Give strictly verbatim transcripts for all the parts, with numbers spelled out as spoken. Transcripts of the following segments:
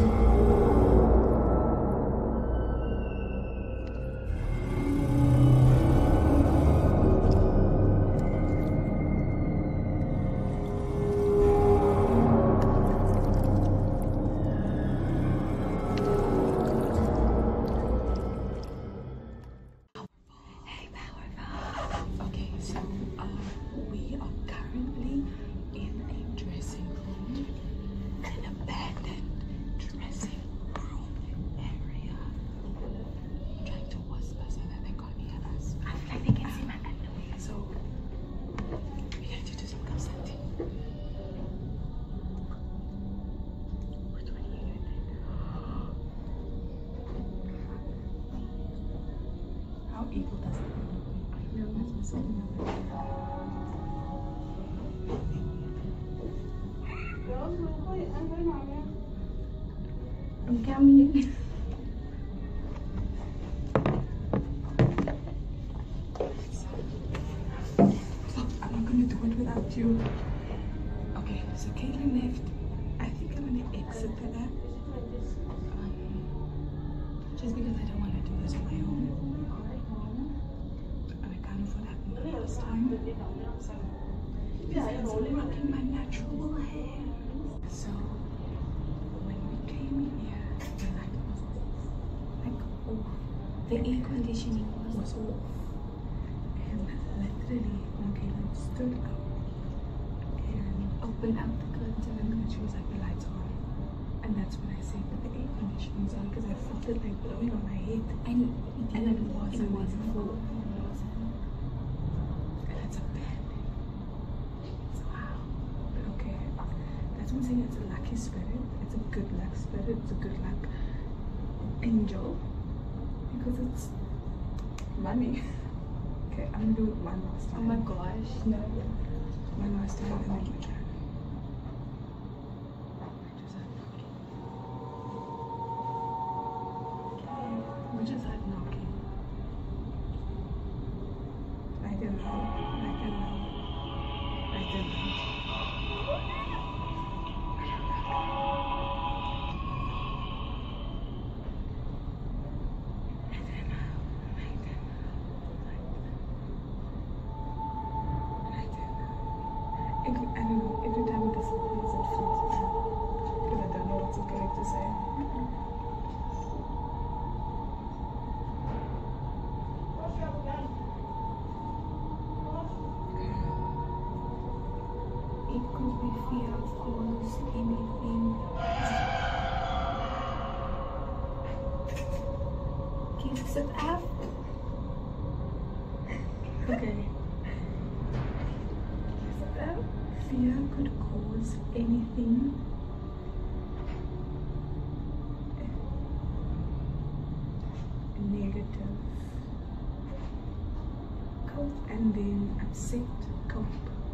Evil does it. I know that's my second I'm coming. I'm not gonna do it without you. Okay, so Caitlin left. I think I'm gonna exit the app. Um, just because I don't want to do this on my own. Last time, so because I'm rocking my natural hair. So when we came here, the light was off, like off. The air conditioning was off, and literally when Caleb stood up and opened up the curtain, and she was like, "The lights are on," and that's when I said, "But the air conditioning's on," because I felt it like blowing on my head, and and it wasn't. It wasn't full. I'm saying it's a lucky spirit, it's a good luck spirit, it's a good luck angel, because it's money. Okay, I'm gonna do it one last time. Oh my gosh, no. One last time and then we're done. Okay, we just had knocking. Like a loud, like a loud, like a loud. I don't know, every time it disappears it feels bad because I don't know what's correct to say. It could be fear, of course, anything. Keeps it up. Okay. Fear could cause anything negative. Cope and then upset, cope.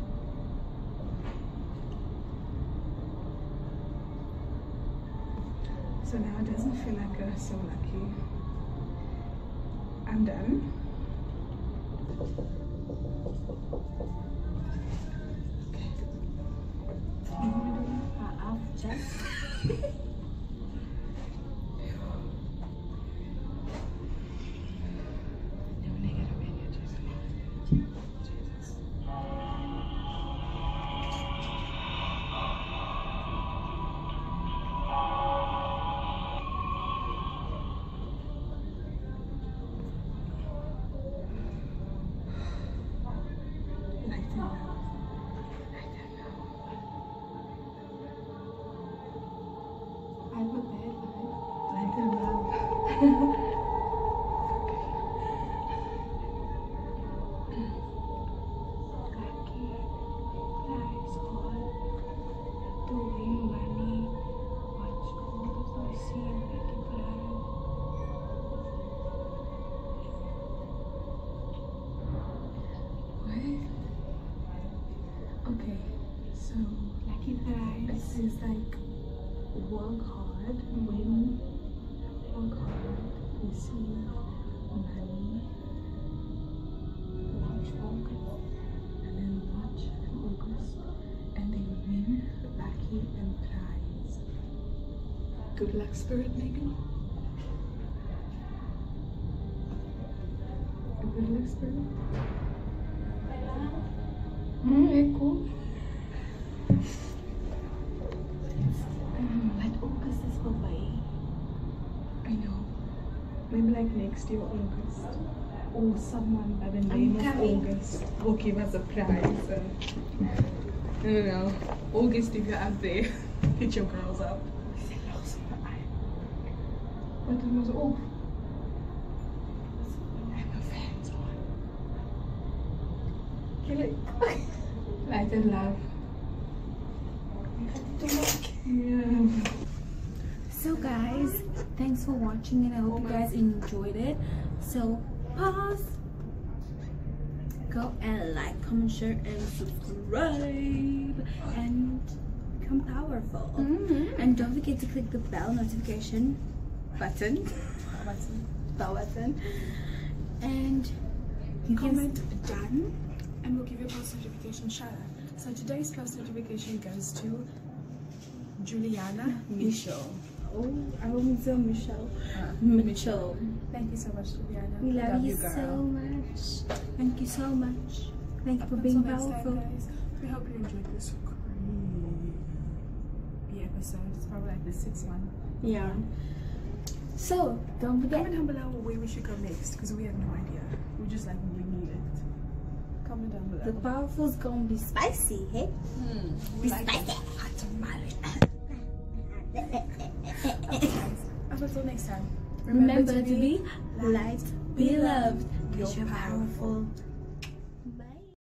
So now it doesn't feel like I'm so lucky. I'm done. Just okay, so lucky prize. It says like work hard, win, work hard, receive money, watch August, and then watch August, and then win, lucky and prize. Good luck, Spirit Megan. Good luck, Spirit. Hmm, echo. But August is away. I know. Maybe like next year, August. Or someone by the name of coming. August will give us a prize. Uh, I don't know. August, if you're out there, hit your girls up. But it was off. I have no fans on. Kill it. Light and love. Yeah. So guys, thanks for watching and I hope you guys enjoyed it. So pause, go and like, comment, share and subscribe and become powerful. Mm-hmm. And don't forget to click the bell notification button, button, bell button, and you Comment can done and we'll give you a post notification shout out. So today's post notification goes to Juliana Michelle. Oh, I want to Michelle. Uh, Mitchell. Thank you so much, Juliana. We love, you, girl. so much. Thank you so much. Thank you for Up being until next powerful. time, guys, we hope you enjoyed this creepy episode. It's probably like the sixth one. Yeah. So don't forget. Comment down below where we should go next because we have no idea. We just like winging it. Comment down below. The powerful's gonna be spicy, hey? Hmm. Be We like spicy. it. Hot tamale. Okay, guys. Up until next time. Remember, to be light, be loved, You're because you're powerful. powerful.